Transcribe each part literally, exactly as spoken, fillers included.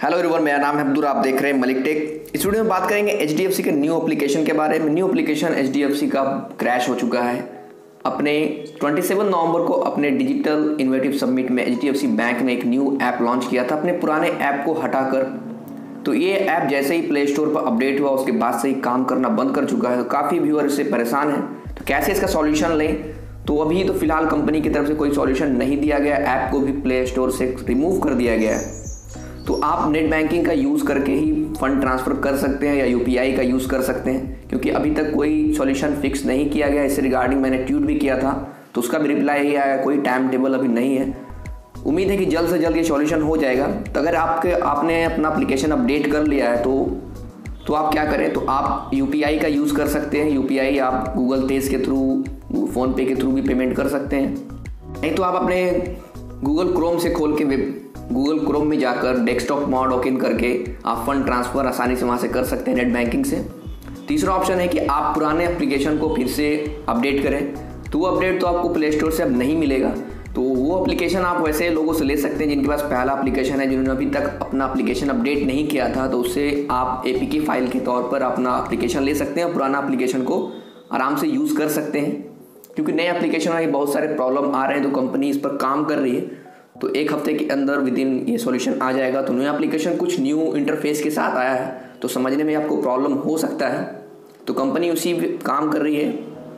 Hello everyone, मेरा नाम है अब्दुल। आप देख रहे हैं मलिक टेक। इस वीडियो में बात करेंगे एच डी एफ सी के न्यू एप्लीकेशन के बारे में। New application H D F C का क्रैश हो चुका है। अपने सत्ताईस नवंबर को अपने डिजिटल इनोवेटिव समिट में H D F C bank ने एक न्यू ऐप लॉन्च किया था अपने पुराने ऐप को हटाकर। तो ये ऐप जैसे ही प्ले स्टोर पर अपडेट हुआ उसके बाद से ही काम करना बंद कर चुका है। तो काफ़ी व्यूअर इससे परेशान हैं। तो कैसे इसका सॉल्यूशन लें, तो अभी तो फिलहाल कंपनी की तरफ से कोई सॉल्यूशन नहीं दिया गया। ऐप को भी प्ले स्टोर से रिमूव कर दिया गया है। तो आप नेट बैंकिंग का यूज़ करके ही फंड ट्रांसफ़र कर सकते हैं या यू पी आई का यूज़ कर सकते हैं, क्योंकि अभी तक कोई सॉल्यूशन फिक्स नहीं किया गया। इससे रिगार्डिंग मैंने ट्वीट भी किया था, तो उसका भी रिप्लाई यही आया, कोई टाइम टेबल अभी नहीं है। उम्मीद है कि जल्द से जल्द ये सॉल्यूशन हो जाएगा। तो अगर आपके आपने अपना एप्लीकेशन अपडेट कर लिया है तो तो आप क्या करें, तो आप यू पी आई का यूज़ कर सकते हैं। यू पी आई आप गूगल पेज के थ्रू, फ़ोनपे के थ्रू भी पेमेंट कर सकते हैं। नहीं तो आप अपने गूगल क्रोम से खोल के वेब गूगल क्रोम में जाकर डेस्कटॉप मोड लॉग इन करके आप फंड ट्रांसफ़र आसानी से वहाँ से कर सकते हैं नेट बैंकिंग से। तीसरा ऑप्शन है कि आप पुराने एप्लीकेशन को फिर से अपडेट करें। तो वो अपडेट तो आपको प्ले स्टोर से अब नहीं मिलेगा। तो वो एप्लीकेशन आप वैसे लोगों से ले सकते हैं जिनके पास पहला एप्लीकेशन है, जिन्होंने अभी तक अपना एप्लीकेशन अपडेट नहीं किया था। तो उससे आप ए पी के फाइल के तौर पर अपना एप्लीकेशन ले सकते हैं, पुराना एप्लीकेशन को आराम से यूज़ कर सकते हैं। क्योंकि नए एप्लीकेशन में बहुत सारे प्रॉब्लम आ रहे हैं, तो कंपनी इस पर काम कर रही है। तो एक हफ्ते के अंदर विद इन ये सॉल्यूशन आ जाएगा। तो न्यू एप्लीकेशन कुछ न्यू इंटरफेस के साथ आया है, तो समझने में आपको प्रॉब्लम हो सकता है। तो कंपनी उसी काम कर रही है।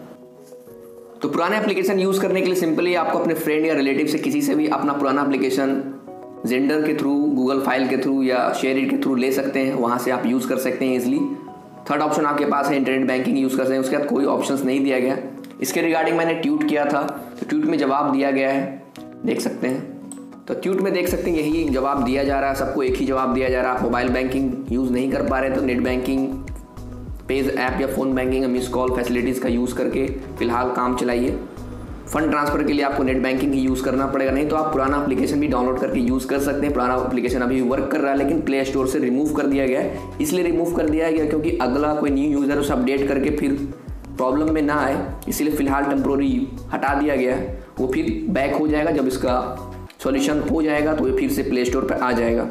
तो पुराने एप्लीकेशन यूज़ करने के लिए सिंपली आपको अपने फ्रेंड या रिलेटिव से किसी से भी अपना पुराना एप्लीकेशन जेंडर के थ्रू, गूगल फाइल के थ्रू या शेयर इट के थ्रू ले सकते हैं। वहाँ से आप यूज़ कर सकते हैं ईजिली। थर्ड ऑप्शन आपके पास है इंटरनेट बैंकिंग यूज़ कर सकते हैं। उसके बाद कोई ऑप्शंस नहीं दिया गया। इसके रिगार्डिंग मैंने ट्वीट किया था, तो ट्वीट में जवाब दिया गया है, देख सकते हैं। तो ट्वीट में देख सकते हैं यही जवाब दिया जा रहा है, सबको एक ही जवाब दिया जा रहा है। आप मोबाइल बैंकिंग यूज़ नहीं कर पा रहे तो नेट बैंकिंग, पेज ऐप या phone banking miss call facilities का यूज़ करके फ़िलहाल काम चलाइए। फंड ट्रांसफ़र के लिए आपको नेट बैंकिंग ही यूज़ करना पड़ेगा। नहीं तो आप पुराना एप्लीकेशन भी डाउनलोड करके यूज़ कर सकते हैं। पुराना एप्लीकेशन अभी वर्क कर रहा है, लेकिन प्ले स्टोर से रिमूव कर दिया गया है। इसलिए रिमूव कर दिया गया क्योंकि अगला कोई न्यू यूज़र उसे अपडेट करके फिर प्रॉब्लम में ना आए, इसलिए फ़िलहाल टेम्प्रोरी हटा दिया गया है। वो फिर बैक हो जाएगा। जब इसका सॉल्यूशन हो जाएगा तो ये फिर से प्ले स्टोर पर आ जाएगा।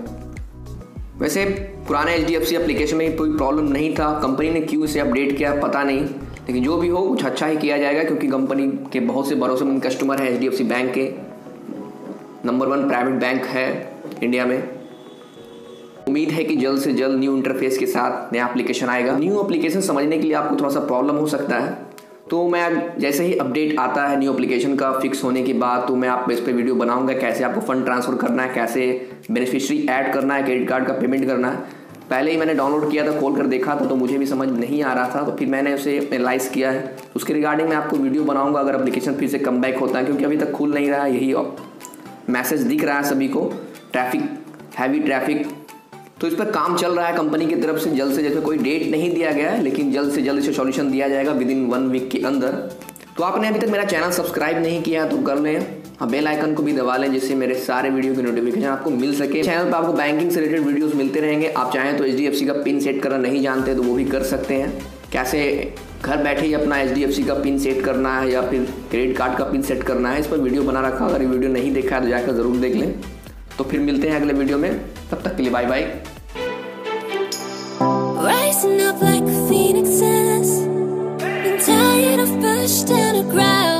वैसे पुराने H D F C application में कोई प्रॉब्लम नहीं था। कंपनी ने क्यों इसे अपडेट किया पता नहीं, लेकिन जो भी हो कुछ अच्छा ही किया जाएगा, क्योंकि कंपनी के बहुत से भरोसेमंद कस्टमर हैं। H D F C bank के नंबर वन प्राइवेट बैंक है इंडिया में। उम्मीद है कि जल्द से जल्द न्यू इंटरफेस के साथ नया एप्लीकेशन आएगा। न्यू एप्लीकेशन समझने के लिए आपको थोड़ा सा प्रॉब्लम हो सकता है। तो मैं जैसे ही अपडेट आता है न्यू एप्लीकेशन का फिक्स होने के बाद, तो मैं आप इस पर वीडियो बनाऊंगा, कैसे आपको फंड ट्रांसफ़र करना है, कैसे बेनिफिशियरी ऐड करना है, क्रेडिट कार्ड का पेमेंट करना है। पहले ही मैंने डाउनलोड किया था, खोल कर देखा था, तो मुझे भी समझ नहीं आ रहा था। तो फिर मैंने उसे एनालाइज किया है। उसके रिगार्डिंग मैं आपको वीडियो बनाऊंगा अगर एप्लीकेशन फिर से कम बैक होता है, क्योंकि अभी तक खुल नहीं रहा है। यही मैसेज दिख रहा है सभी को, ट्रैफिक, हैवी ट्रैफिक। तो इस पर काम चल रहा है कंपनी की तरफ से। जल्द से जल्द कोई डेट नहीं दिया गया है, लेकिन जल्द से जल्द इसे सॉल्यूशन दिया जाएगा विद इन वन वीक के अंदर। तो आपने अभी तक मेरा चैनल सब्सक्राइब नहीं किया तो कर लें, हाँ बेल आइकन को भी दबा लें, जिससे मेरे सारे वीडियो की नोटिफिकेशन आपको मिल सके। चैनल पर आपको बैंकिंग से रिलेटेड वीडियोस मिलते रहेंगे। आप चाहें तो एच डी एफ सी का पिन सेट करना नहीं जानते तो वो भी कर सकते हैं। कैसे घर बैठे ही अपना एच डी एफ सी का पिन सेट करना है या फिर क्रेडिट कार्ड का पिन सेट करना है, इस पर वीडियो बना रखा। अगर ये वीडियो नहीं देखा है तो जाकर ज़रूर देख लें। तो फिर मिलते हैं अगले वीडियो में, तब तक के लिए bye bye. Rising up like a phoenix, been tired of pushed underground.